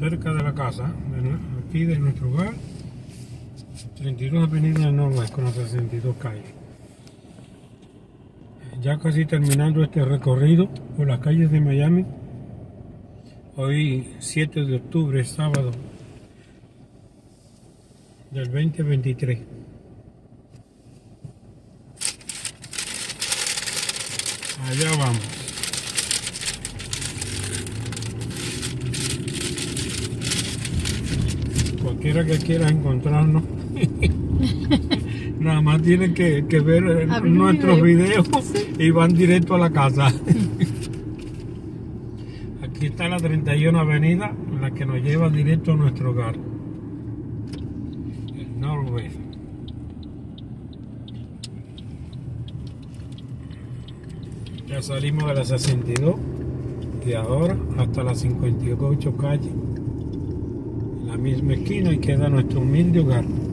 cerca de la casa, aquí de nuestro hogar, 32 Avenida del Noroeste con las 62 calles. Ya casi terminando este recorrido por las calles de Miami. Hoy 7 de octubre, sábado del 2023. Allá vamos. Cualquiera que quiera encontrarnos, nada más tiene que ver nuestros videos y van directo a la casa. Aquí está la 31 Avenida, la que nos lleva directo a nuestro hogar, el Noroeste. Ya salimos de la 62 y ahora hasta la 58 calle, en la misma esquina, y queda nuestro humilde hogar.